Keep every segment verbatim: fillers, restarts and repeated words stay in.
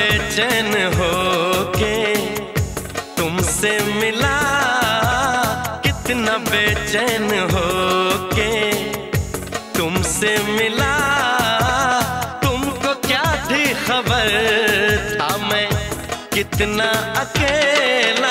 बेचैन होके तुमसे मिला, कितना बेचैन होके तुमसे मिला। तुमको क्या थी खबर था मैं कितना अकेला।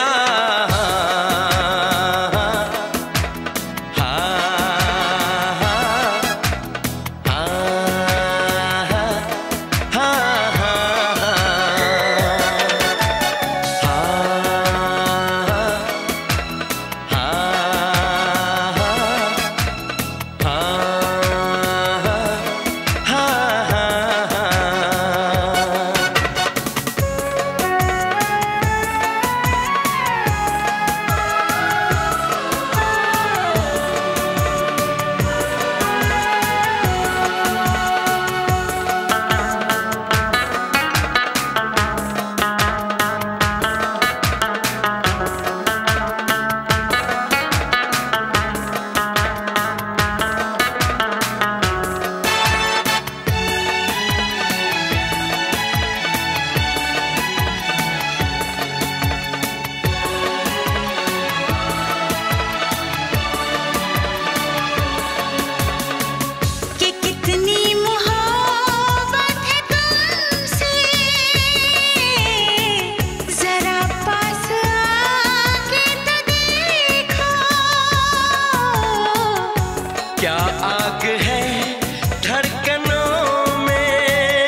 क्या आग है धड़कनों में,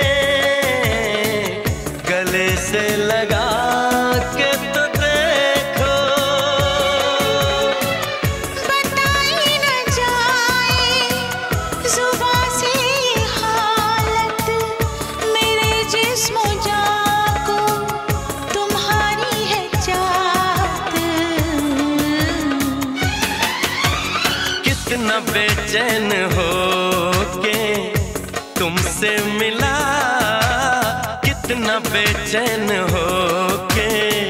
गले से लगा के तो देखो। बताई न जाए जुबां से हालत मेरे जिस्म जान को, तुम्हारी है चाहत। कितना बेचैन होके तुमसे मिला, कितना बेचैन होके।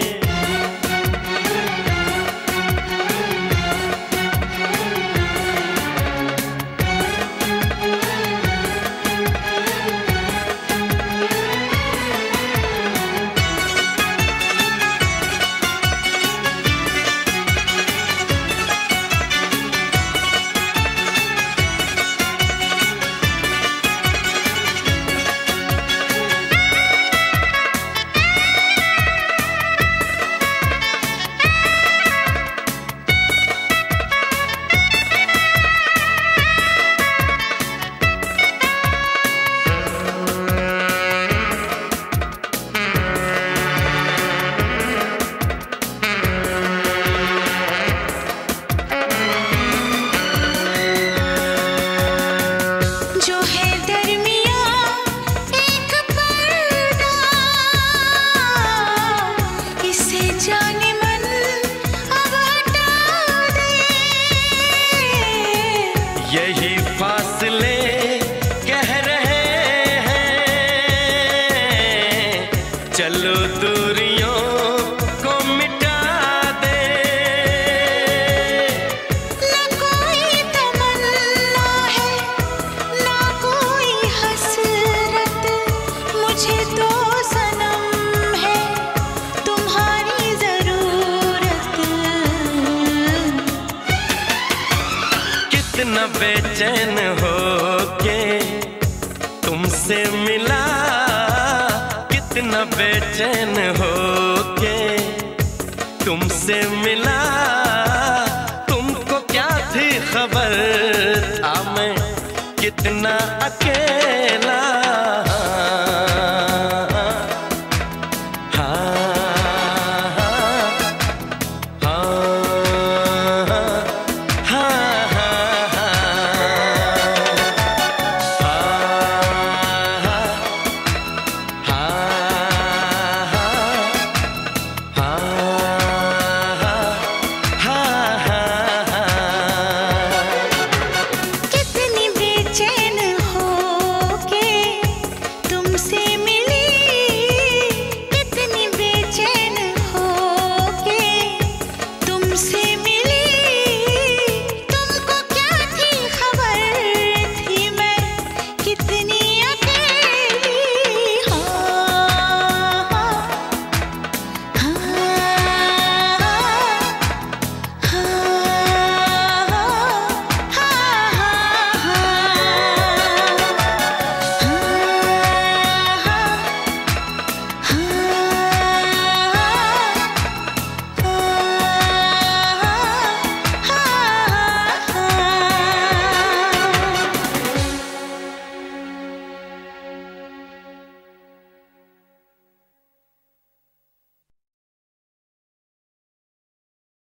यही फासले कह रहे हैं, चलो दूरियों को मिटा दे। ना कोई तमन्ना है ना कोई हसरत, मुझे तो सनम है तुम्हारी जरूरत। कितना बेचैन होके तुमसे मिला, कितना बेचैन होके तुमसे मिला। तुमको क्या थी खबर था मैं कितना अकेला।